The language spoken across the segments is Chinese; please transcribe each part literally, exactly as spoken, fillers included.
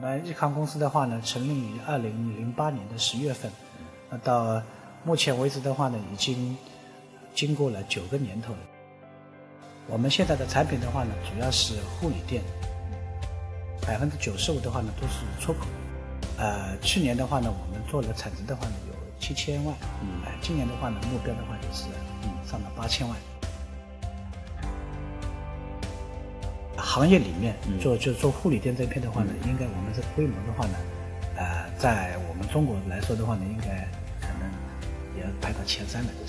们益康公司的话呢，成立于二零零八年的十月份，那到目前为止的话呢，已经经过了九个年头了。我们现在的产品的话呢，主要是护理店，百分之九十五的话呢都是出口。呃，去年的话呢，我们做了产值的话呢有七千万，嗯，呃，今年的话呢，目标的话就是嗯上了八千万。行业里面做就做护理店这片的话呢，应该我们这个规模的话呢，呃，在我们中国来说的话呢，应该可能也要排到前三了，就是。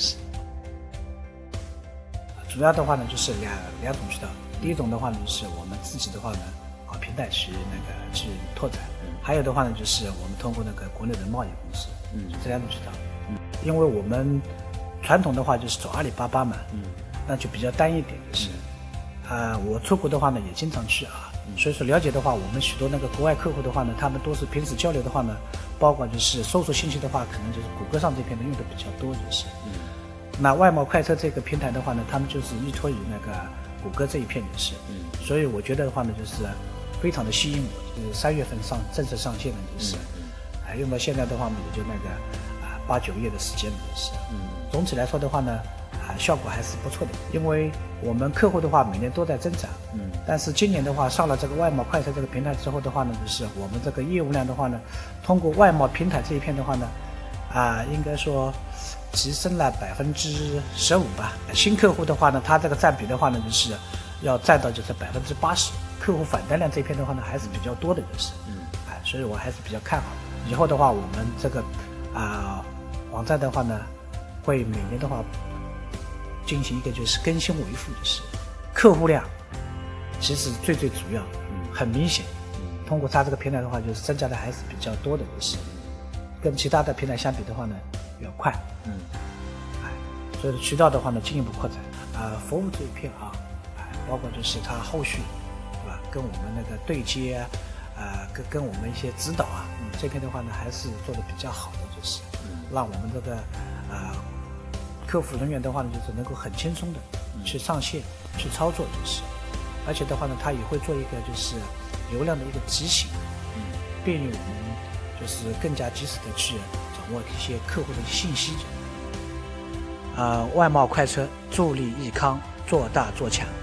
主要的话呢，就是两两种渠道。第一种的话呢，就是我们自己的话呢，搞平台去那个去拓展；还有的话呢，就是我们通过那个国内的贸易公司，嗯，这两种渠道。嗯，因为我们传统的话就是走阿里巴巴嘛，嗯，那就比较单一点，就是。啊、呃，我出国的话呢，也经常去啊，所以说了解的话，我们许多那个国外客户的话呢，他们都是平时交流的话呢，包括就是搜索信息的话，可能就是谷歌上这边的用的比较多，就是。嗯。那外贸快车这个平台的话呢，他们就是依托于那个谷歌这一片就是。嗯。所以我觉得的话呢，就是非常的吸引我，就是三月份上正式上线的就是，嗯。啊，用到现在的话呢，也就那个啊八九个月的时间就是。嗯。总体来说的话呢。啊，效果还是不错的，因为我们客户的话每年都在增长，嗯，但是今年的话上了这个外贸快车这个平台之后的话呢，就是我们这个业务量的话呢，通过外贸平台这一片的话呢，啊，应该说提升了百分之十五吧。新客户的话呢，它这个占比的话呢，就是要占到就是百分之八十，客户返单量这一片的话呢，还是比较多的，就是，嗯，啊，所以我还是比较看好。以后的话，我们这个啊网站的话呢，会每年的话。进行一个就是更新维护，就是客户量，其实最最主要，嗯，很明显，嗯，通过它这个平台的话，就是增加的还是比较多的，就是跟其他的平台相比的话呢，要快，嗯，哎，所以渠道的话呢，进一步扩展，啊、呃，服务这一片啊，哎，包括就是它后续，对吧？跟我们那个对接啊，呃，跟跟我们一些指导啊，嗯，这片的话呢，还是做的比较好的，就是，嗯，让我们这个，啊、呃。客服人员的话呢，就是能够很轻松的去上线、嗯、去操作，就是，而且的话呢，他也会做一个就是流量的一个提醒，嗯，便于我们就是更加及时的去掌握一些客户的信息。呃，外贸快车助力益康做大做强。